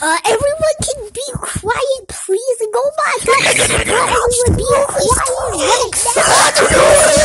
Everyone can be quiet, please. Oh my God. Everyone be quiet right now.